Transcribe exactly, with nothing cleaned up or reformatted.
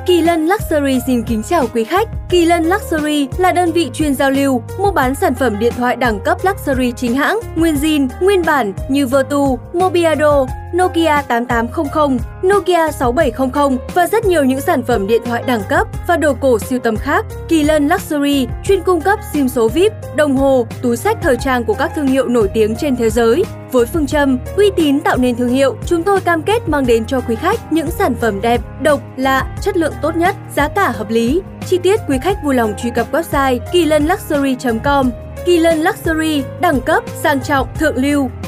Kỳ Lân Luxury xin kính chào quý khách. Kỳ Lân Luxury là đơn vị chuyên giao lưu, mua bán sản phẩm điện thoại đẳng cấp Luxury chính hãng, nguyên zin, nguyên bản như Vertu, Mobiado, Nokia tám tám không không, Nokia sáu bảy không không và rất nhiều những sản phẩm điện thoại đẳng cấp và đồ cổ sưu tầm khác. Kỳ Lân Luxury chuyên cung cấp sim số vi ai pi, đồng hồ, túi xách thời trang của các thương hiệu nổi tiếng trên thế giới. Với phương châm uy tín tạo nên thương hiệu, chúng tôi cam kết mang đến cho quý khách những sản phẩm đẹp, độc, lạ, chất lượng tốt nhất, giá cả hợp lý. Chi tiết quý khách vui lòng truy cập website kỳ lân luxury chấm com. Kỳ Lân Luxury, đẳng cấp, sang trọng, thượng lưu.